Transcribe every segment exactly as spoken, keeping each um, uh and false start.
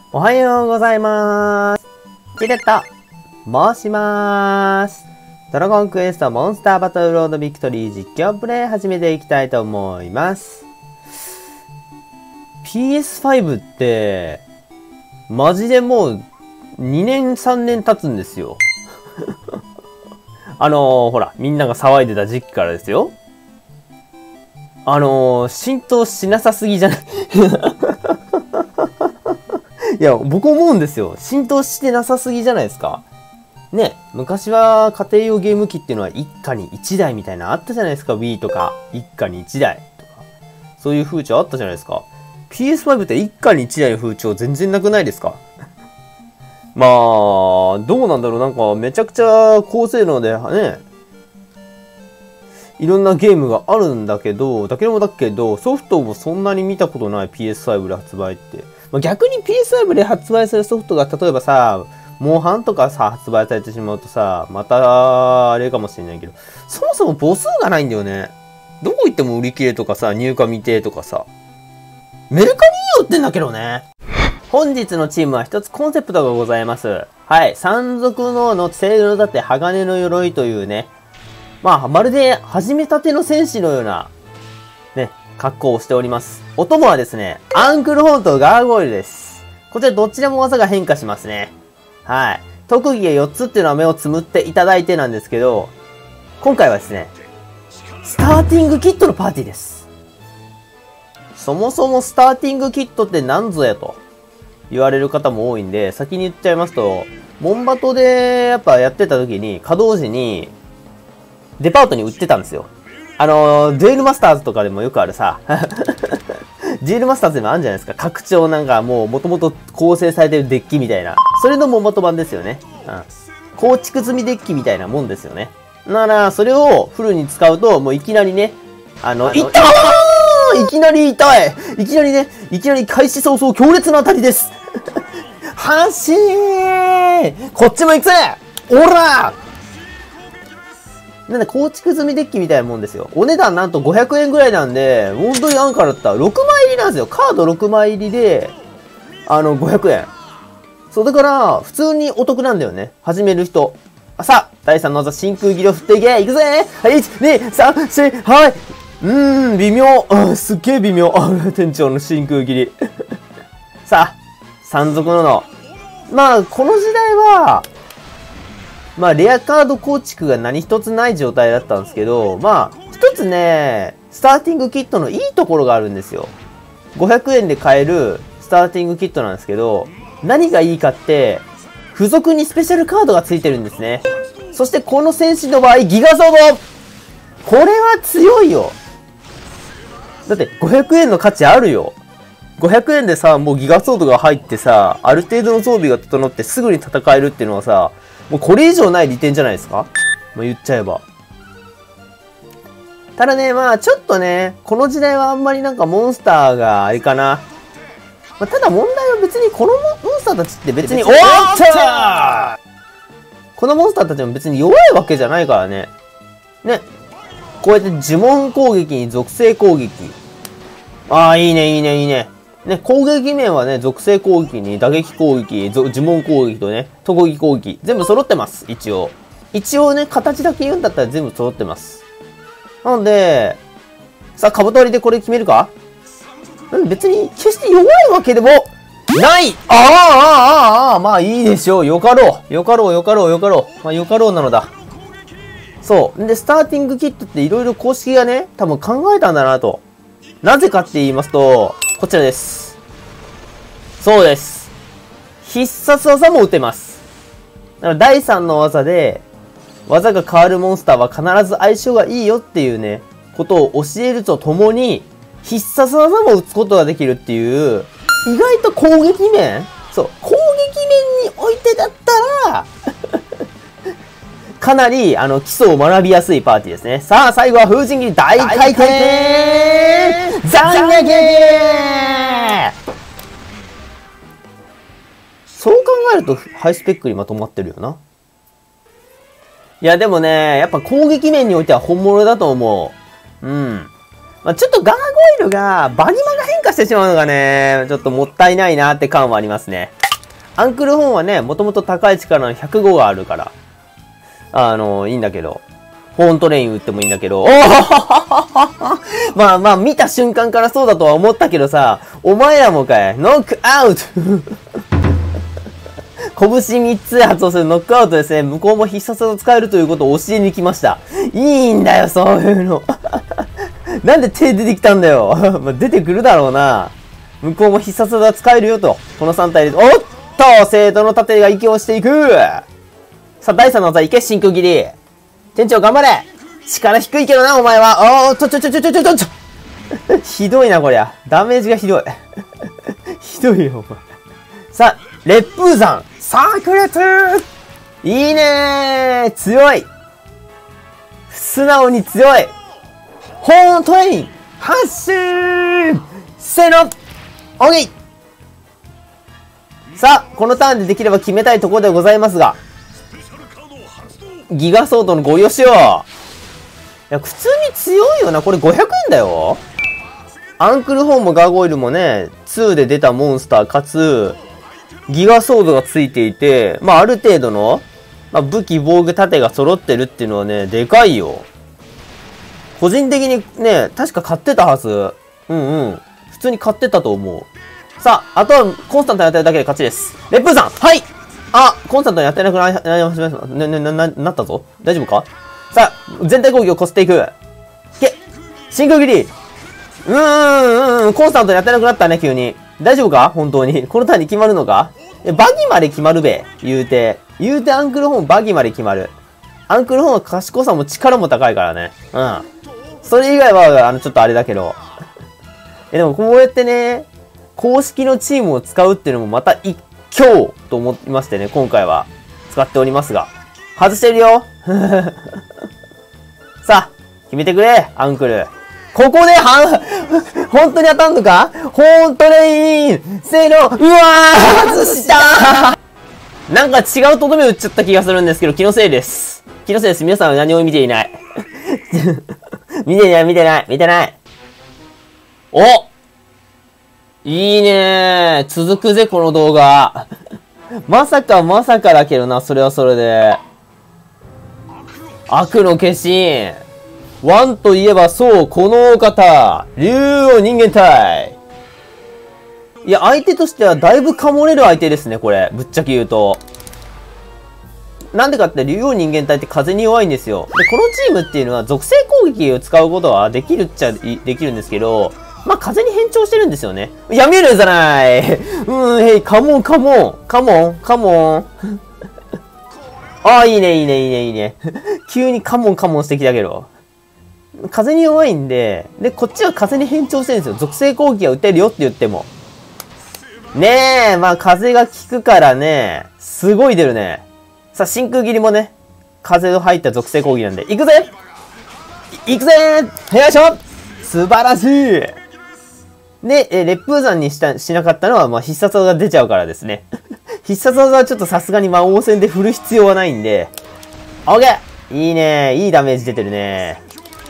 おはようございます。キレット申しまーす。ドラゴンクエストモンスターバトルロードビクトリー実況プレイ始めていきたいと思います。ピーエスファイブ って、マジでもうにねんさんねん経つんですよ。あのー、ほら、みんなが騒いでた時期からですよ。あのー、浸透しなさすぎじゃないいや、僕思うんですよ。浸透してなさすぎじゃないですか。ね、昔は家庭用ゲーム機っていうのは一家に一台みたいなのあったじゃないですか。Wii とか、一家に一台とか。そういう風潮あったじゃないですか。ピーエスファイブ って一家に一台の風潮全然なくないですかまあ、どうなんだろう。なんかめちゃくちゃ高性能でね、いろんなゲームがあるんだけど、だけどもだけど、ソフトもそんなに見たことない ピーエスファイブ で発売って。まあ、逆に ピーエスファイブ で発売するソフトが、例えばさ、モンハンとかさ、発売されてしまうとさ、また、あれかもしれないけど、そもそも母数がないんだよね。どこ行っても売り切れとかさ、入荷未定とかさ。メルカリに売ってんだけどね。本日のチームは一つコンセプトがございます。はい。山賊のの清涼だって鋼の鎧というね、まあ、まるで始めたての戦士のような、ね、格好をしております。お供はですね、アンクルホーンとガーゴイルです。こちらどちらも技が変化しますね。はい。特技がよっつっていうのは目をつむっていただいてなんですけど、今回はですね、スターティングキットのパーティーです。そもそもスターティングキットって何ぞやと言われる方も多いんで、先に言っちゃいますと、モンバトでやっぱやってた時に、稼働時に、デパートに売ってたんですよ。あのー、デュエルマスターズとかでもよくあるさ、デュエルマスターズでもあるんじゃないですか。拡張なんかもう元々構成されてるデッキみたいな。それのモンバト版ですよね。うん。構築済みデッキみたいなもんですよね。なら、それをフルに使うと、もういきなりね、あの、いったーいきなり痛いいきなりね、いきなり開始早々強烈な当たりです走ーこっちも行くぜおらなんで構築済みデッキみたいなもんですよ。お値段なんとごひゃくえんぐらいなんで、本当に安価だったらろくまい入りなんですよ。カードろくまい入りで、あの、ごひゃくえん。そう、だから、普通にお得なんだよね。始める人。あさあ、だいさんの技、真空切りを振っていけいくぜはい、いち、に、さん、よん、はい。うーん、微妙。うん、すっげえ微妙。あ、店長の真空切り。さあ、山賊のの。まあ、この時代は、まあ、レアカード構築が何一つない状態だったんですけど、まあ、一つね、スターティングキットのいいところがあるんですよ。ごひゃくえんで買えるスターティングキットなんですけど、何がいいかって、付属にスペシャルカードが付いてるんですね。そしてこの戦士の場合、ギガソードこれは強いよ。だってごひゃくえんの価値あるよ。ごひゃくえんでさ、もうギガソードが入ってさ、ある程度の装備が整ってすぐに戦えるっていうのはさ、もうこれ以上ない利点じゃないですか？まあ、言っちゃえば。ただね、まあちょっとね、この時代はあんまりなんかモンスターがあれかな。まあ、ただ問題は別にこのモンスターたちって別に、おーっとこのモンスターたちも別に弱いわけじゃないからね。ね。こうやって呪文攻撃に属性攻撃。ああ、いいね、いいね、いいね。ね、攻撃面はね、属性攻撃に打撃攻撃、呪文攻撃とね、特技攻撃、全部揃ってます、一応。一応ね、形だけ言うんだったら全部揃ってます。なので、さあ、兜割りでこれ決めるか？別に、決して弱いわけでも、ないああ、ああ、ああ、まあいいでしょう。よかろう。よかろう、よかろう、よかろう。まあよかろうなのだ。そう。で、スターティングキットっていろいろ公式がね、多分考えたんだなと。なぜかって言いますと、こちらです。そうです。必殺技も打てます。だからだいさんの技で、技が変わるモンスターは必ず相性がいいよっていうね、ことを教えるとともに、必殺技も打つことができるっていう、意外と攻撃面そう、攻撃面においてだったら、かなり、あの、基礎を学びやすいパーティーですね。さあ、最後は風神切り大回転斬撃そう考えると、ハイスペックにまとまってるよな。いや、でもね、やっぱ攻撃面においては本物だと思う。うん。まあ、ちょっとガーゴイルが、バニマが変化してしまうのがね、ちょっともったいないなって感はありますね。 アンクルホーンはね、もともと高い力のひゃくごがあるから、あの、いいんだけど、ホーントレイン打ってもいいんだけど、おまあまあ、見た瞬間からそうだとは思ったけどさ、お前らもかい、ノックアウト拳みっつで発動するノックアウトですね。向こうも必殺技使えるということを教えに来ました。いいんだよ、そういうの。なんで手出てきたんだよ。まあ出てくるだろうな。向こうも必殺技使えるよと。このさん体で。おっと生徒の盾が息をしていく。さあ、だいさんの技いけ、真空切り。店長頑張れ。力低いけどな、お前は。おー、ちょちょちょちょちょちょちょちょ。ひどいな、こりゃ。ダメージがひどい。ひどいよ、お前。さあ、烈風山。炸裂。いいねー。強い。素直に強い。ホーントレイン。発進。せーの。オーケー。さあ、このターンでできれば決めたいところでございますが。ギガソードのご利用しよう。いや、普通に強いよな。これごひゃくえんだよ。アンクルホーンもガーゴイルもね、にで出たモンスターかつ、ギガソードがついていて、まあある程度の、まあ、武器、防具、盾が揃ってるっていうのはね、でかいよ。個人的にね、確か買ってたはず。うんうん。普通に買ってたと思う。さあ、あとはコンスタントにやってるだけで勝ちです。烈風さんはいあ、コンスタントにやってなくなりました。な、な、な、な、なったぞ。大丈夫かさあ、全体攻撃をこすっていく。け真空切りうーん、うん、コンスタントにやってなくなったね、急に。大丈夫か本当に。このターンに決まるのかバギまで決まるべ。言うて。言うてアンクルホーンバギまで決まる。アンクルホーンは賢さも力も高いからね。うん。それ以外は、あの、ちょっとあれだけど。え、でもこうやってね、公式のチームを使うっていうのもまた一興と思いましてね、今回は使っておりますが。外してるよさあ、決めてくれ、アンクル。ここで、はん、本当に当たんのかホーントレインせーのうわー外したーなんか違うとどめ打っちゃった気がするんですけど、気のせいです。気のせいです。皆さんは何も見ていない。見てない、見てない、見てない。おいいねー。続くぜ、この動画。まさか、まさかだけどな、それはそれで。悪の化身。ワンといえばそう、このお方。竜王人間体。いや、相手としてはだいぶかもれる相手ですね、これ。ぶっちゃけ言うと。なんでかって、竜王人間体って風に弱いんですよ。で、このチームっていうのは属性攻撃を使うことはできるっちゃできるんですけど、まあ、風に変調してるんですよね。やめるじゃないうん、へい、カモン、カモン、カモン、カモン。ああ、いいね、いいね、いいね、いいね。急にカモン、カモンしてきたけど。風に弱いんで、で、こっちは風に変調してるんですよ。属性攻撃は打てるよって言っても。ねえ、まあ風が効くからね、すごい出るね。さあ、真空切りもね、風の入った属性攻撃なんで、行くぜ行くぜよいしょ素晴らしいで、え、烈風山にした、しなかったのは、まあ必殺技が出ちゃうからですね。必殺技はちょっとさすがに魔王戦で振る必要はないんで、オッケーいいねいいダメージ出てるね。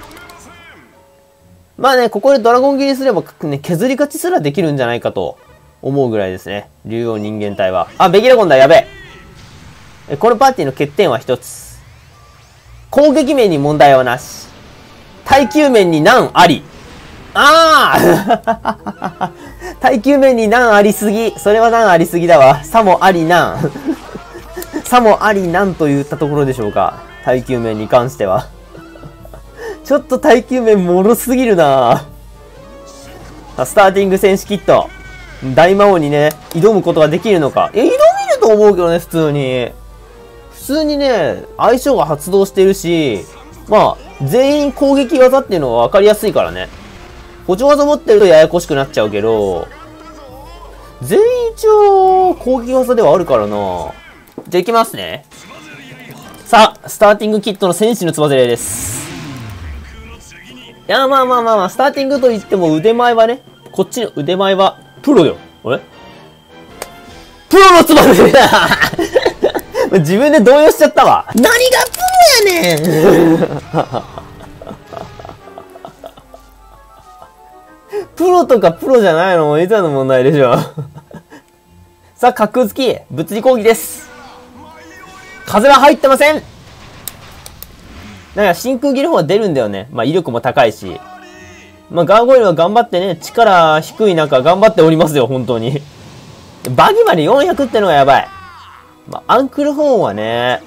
まあね、ここでドラゴン切りすれば、ね、削り勝ちすらできるんじゃないかと思うぐらいですね。竜王人間体は。あ、ベギラゴンだ、やべえ。え、このパーティーの欠点は一つ。攻撃面に問題はなし。耐久面に難あり。ああ耐久面に難ありすぎ。それは難ありすぎだわ。さもあり難。さもあり難と言ったところでしょうか。耐久面に関しては。ちょっと耐久面もろすぎるなぁ。スターティング戦士キット。大魔王にね、挑むことができるのか。いや、挑めると思うけどね、普通に。普通にね、相性が発動してるし、まあ、全員攻撃技っていうのは分かりやすいからね。補助技持ってるとややこしくなっちゃうけど、全員一応攻撃技ではあるからな。じゃあ行きますね。さあ、スターティングキットの戦士のつばぜれです。いや、まあまあまあまあ、スターティングと言っても腕前はね、こっちの腕前は、プロよ。あれプロのつばぜれだ自分で動揺しちゃったわ。何がプロやねんプロとかプロじゃないのもいざの問題でしょ。 さあ、格付き、物理攻撃です。風は入ってません。なんか真空ギルフォンは出るんだよね。まあ威力も高いし。まあガーゴイルは頑張ってね、力低い中頑張っておりますよ、本当に。バギまでよんひゃくってのがやばい。まあアンクルホーンはね、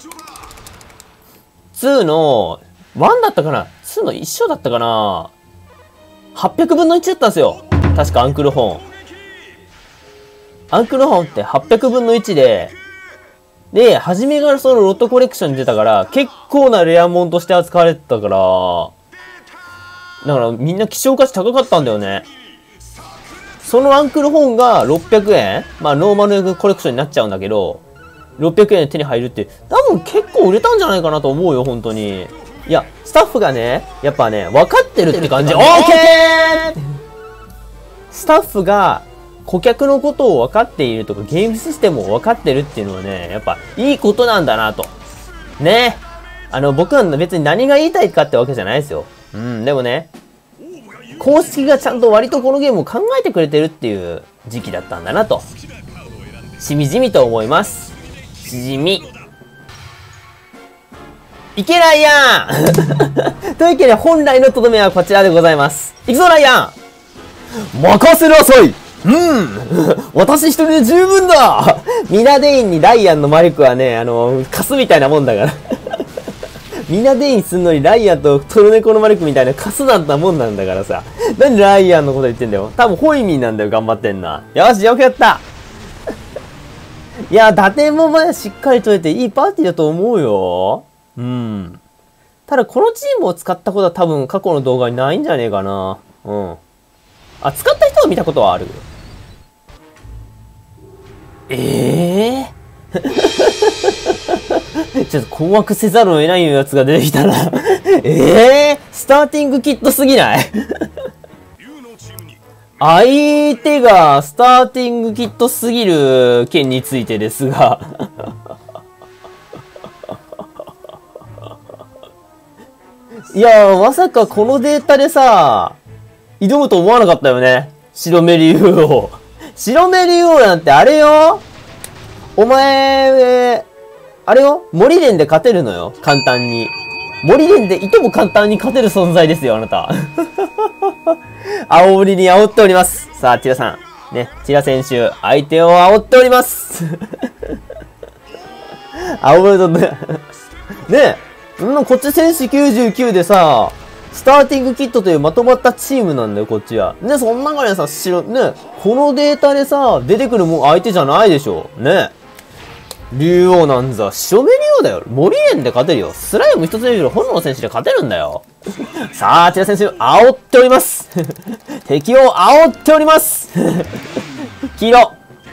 にの、いちだったかな ?に の一緒だったかな ?はっぴゃくぶんのいちだったんですよ。確かアンクルホーン。アンクルホーンってはっぴゃくぶんのいちで、で、初めからそのロットコレクションに出たから、結構なレアモンとして扱われてたから、だからみんな希少価値高かったんだよね。そのアンクルホーンがろっぴゃくえん、まあノーマルコレクションになっちゃうんだけど、ろっぴゃくえんで手に入るって、多分結構売れたんじゃないかなと思うよ、本当に。いや、スタッフがね、やっぱね、分かってるって感じ。オーケースタッフが、顧客のことを分かっているとか、ゲームシステムを分かってるっていうのはね、やっぱいいことなんだなと。ね。あの、僕は別に何が言いたいかってわけじゃないですよ。うん、でもね、公式がちゃんと割とこのゲームを考えてくれてるっていう時期だったんだなと。しみじみと思います。しじみ。いけライアンというわけで本来のとどめはこちらでございます。いくぞライアン任せなさいうん私一人で十分だミナデインにライアンの魔力はね、あの、カスみたいなもんだからミナデインすんのにライアンとトルネコの魔力みたいなカスだったもんなんだからさ。なんでライアンのこと言ってんだよ。多分ホイミンなんだよ、頑張ってんな。よし、よくやったいや、打点もまだしっかり取れていいパーティーだと思うよ。うん。ただこのチームを使ったことは多分過去の動画にないんじゃねえかな。うん。あ、使った人は見たことはある。ええー、ちょっと困惑せざるを得ないやつが出てきたなええー、スターティングキットすぎない相手がスターティングキットすぎる件についてですがいやー、まさかこのデータでさ、挑むと思わなかったよね。白メリウオを。白メリウオなんてあれよお前、あれよ森連で勝てるのよ簡単に。森連でいとも簡単に勝てる存在ですよ、あなた。煽りに煽っております。さあ、ティラさん。ね、ティラ選手、相手を煽っております。煽るとね、ねえ、んこっち選手きゅうじゅうきゅうでさ、スターティングキットというまとまったチームなんだよ、こっちは。ね、そん中でさ、白、ね、このデータでさ、出てくるもん相手じゃないでしょ。ね。竜王なんざ、白目竜王だよ。森園で勝てるよ。スライム一つレベル炎の選手で勝てるんだよ。さあ、ティラ選手、煽っております。敵を煽っております。黄色。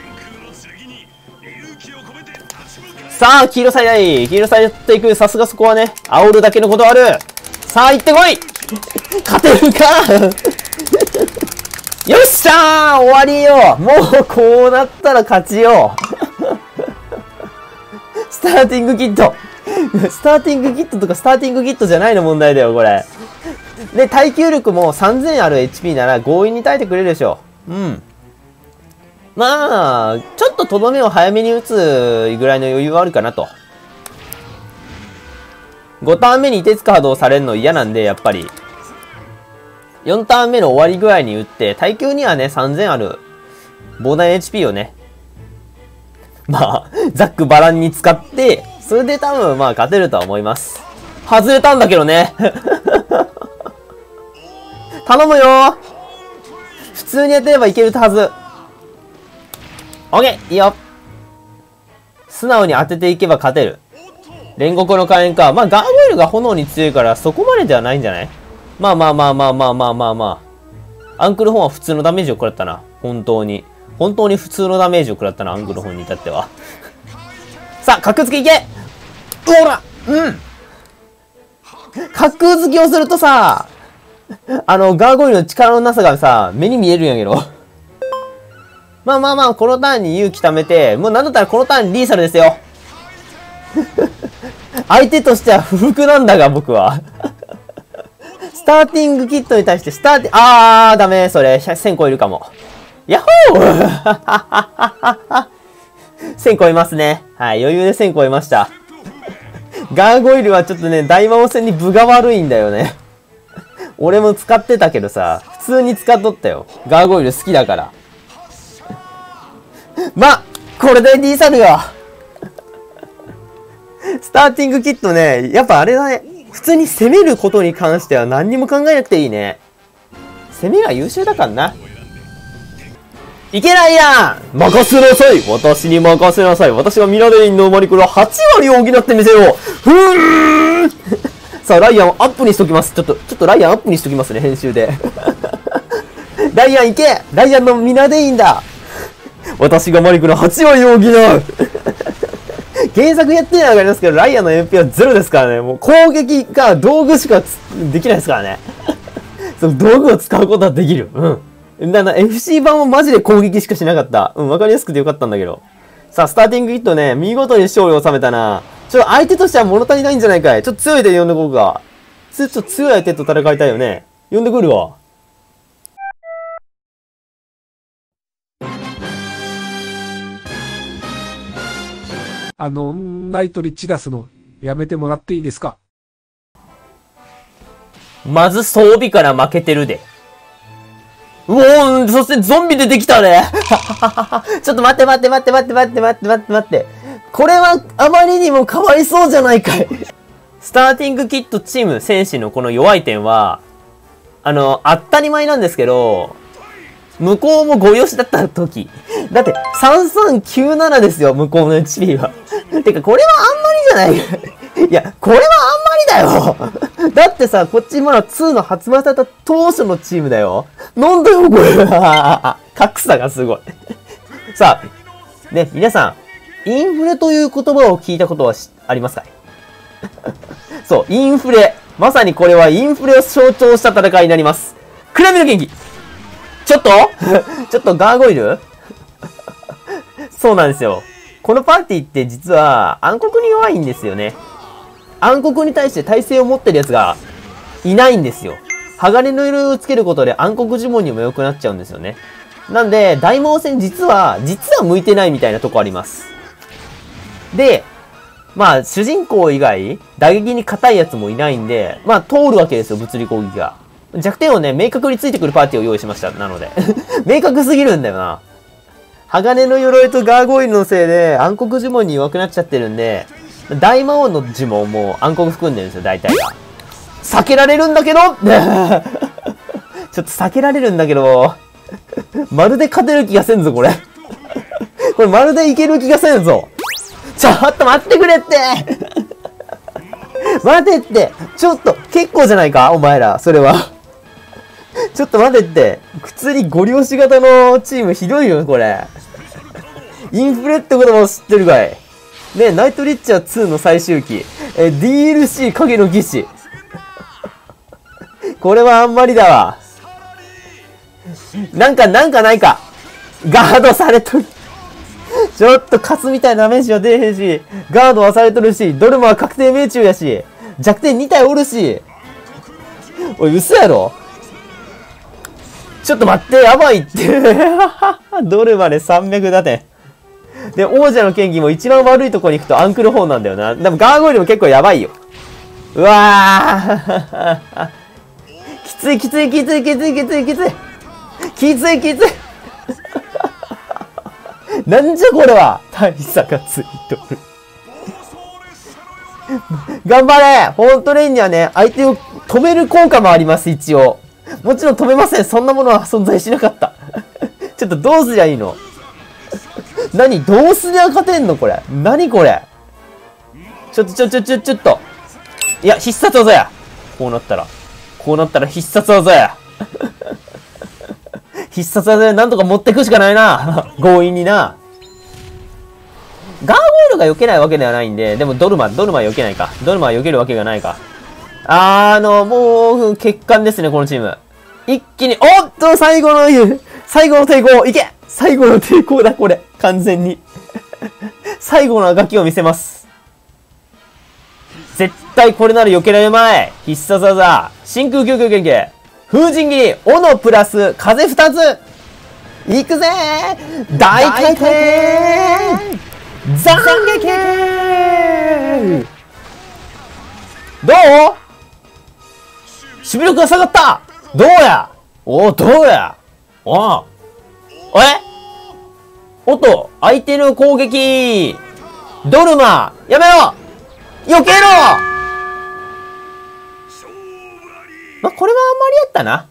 さあ、黄色最大。黄色最大っていく。さすがそこはね、煽るだけのことある。さあ、行ってこい勝てるかよっしゃー終わりよもうこうなったら勝ちよスターティングキットスターティングキットとかスターティングキットじゃないの問題だよ、これ。で、耐久力もさんぜんある エイチピー なら強引に耐えてくれるでしょ。うん。まあ、ちょっととどめを早めに打つぐらいの余裕はあるかなと。ごターン目に凍てつく波動されるの嫌なんで、やっぱり。よんターン目の終わり具合に打って、耐久にはね、さんぜんある膨大 エイチピー をね、まあ、ざっくばらんに使って、それで多分まあ勝てるとは思います。外れたんだけどね。頼むよ普通にやってればいけるはず。オッケーいいよ素直に当てていけば勝てる。煉獄の火炎か。まあ、ガーゴイルが炎に強いからそこまでではないんじゃない？まあまあまあまあまあまあまあまあ。アンクルホンは普通のダメージを食らったな。本当に。本当に普通のダメージを食らったな、アンクルホンに至っては。さあ、格付けいけほらうん格付けをするとさ、あの、ガーゴイルの力のなさがさ、目に見えるんやけど。まあまあまあ、このターンに勇気貯めて、もうなんだったらこのターンリーサルですよ。相手としては不服なんだが、僕は。スターティングキットに対してスターティング、あー、ダメ、それ、せん超えるかも。ヤッホーせん超えますね。はい、余裕でせん超えました。ガーゴイルはちょっとね、大魔王戦に分が悪いんだよね。俺も使ってたけどさ、普通に使っとったよ。ガーゴイル好きだから。ま、これで D サルよ。スターティングキットね、やっぱあれだね。普通に攻めることに関しては何にも考えなくていいね。攻めが優秀だからな。いけないやん、任せなさい、私に任せなさい、私がミラデインのマリクルははち割を補ってみせよう。ふーんさあ、ライアンをアップにしときます。ちょっと、ちょっとライアンアップにしときますね、編集で。ライアンいけ、ライアンのミラデインだ。私がマリクルはち割を補う。原作やってないのがありますけど、ライアンの エムピー はゼロですからね。もう攻撃か道具しかできないですからね。その道具を使うことはできる。うん。だから エフシー 版はマジで攻撃しかしなかった。うん、わかりやすくてよかったんだけど。さあ、スターティングヒットね、見事に勝利を収めたな。ちょっと相手としては物足りないんじゃないかい。ちょっと強いで呼んでこうか。ちょっと強い相手と戦いたいよね。呼んでくるわ。 あの、ナイトリッチ出すの、やめてもらっていいですか？ まず装備から負けてるで。うおー、そしてゾンビ出てきたね。ちょっと待って待って待って待って待って待って待って待って。これはあまりにもかわいそうじゃないかい。スターティングキットチーム戦士のこの弱い点は、あの、当たり前なんですけど、向こうもごよしだった時。だって、さんさんきゅうななですよ、向こうの エイチピー は。てか、これはあんまりじゃないいや、これはあんまりだよだってさ、こっちまだツーの発売された当初のチームだよ。なんだよ、これ格差がすごい。さあ、ね、皆さん、インフレという言葉を聞いたことはありますかいそう、インフレ。まさにこれはインフレを象徴した戦いになります。クラミの元気ちょっとちょっとガーゴイルそうなんですよ。このパーティーって実は暗黒に弱いんですよね。暗黒に対して耐性を持ってるやつがいないんですよ。鋼の色をつけることで暗黒呪文にも良くなっちゃうんですよね。なんで、大魔王戦実は、実は向いてないみたいなとこあります。で、まあ、主人公以外、打撃に硬いやつもいないんで、まあ、通るわけですよ、物理攻撃が。弱点をね、明確についてくるパーティーを用意しました。なので。明確すぎるんだよな。鋼の鎧とガーゴイルのせいで暗黒呪文に弱くなっちゃってるんで、大魔王の呪文も暗黒含んでるんですよ、大体が。避けられるんだけどちょっと避けられるんだけど、まるで勝てる気がせんぞ、これ。これまるでいける気がせんぞ。ちょっと待ってくれって待てって、ちょっと、結構じゃないかお前ら、それは。ちょっと待てって、普通にご両親型のチームひどいよ、これ。インフレってことも知ってるかい。ね、ナイトリッチャーツーの最終期。え、ディーエルシー 影の騎士。これはあんまりだわ。なんか、なんかないか。ガードされとる。ちょっとカスみたいなダメージは出えへんし、ガードはされとるし、ドルマは確定命中やし、弱点に体おるし。おい、嘘やろちょっと待って、やばいって。ドルマでさんびゃく打点。で、王者の剣技も一番悪いとこに行くとアンクルホーンなんだよな。でもガーゴイルも結構やばいよ。うわーきついきついきついきついきついきついきついきついなんじゃこれは大差がついとる。頑張れホーントレインにはね、相手を止める効果もあります、一応。もちろん止めません。そんなものは存在しなかった。ちょっとどうすりゃいいの何どうすりゃ勝てんのこれ。何これちょっとちょちょちょちょっと。いや、必殺技や。こうなったら。こうなったら必殺技や。必殺技でなんとか持ってくしかないな。強引にな。ガーゴイルが避けないわけではないんで、でもドルマ、ドルマ避けないか。ドルマは避けるわけがないか。あー、あの、もう、欠陥ですね、このチーム。一気に、おっと、最後の、最後の抵抗、いけ最後の抵抗だ、これ。完全に。最後のあがきを見せます。絶対これなら避けられまい。必殺技。真空救急剣系。風神切り。斧プラス、風二つ。いくぜー大回転斬撃どう守備力が下がったどうやおお、どうやおおえおっと、相手の攻撃ドルマやめろ避けろまあ、これはあんまりやったな。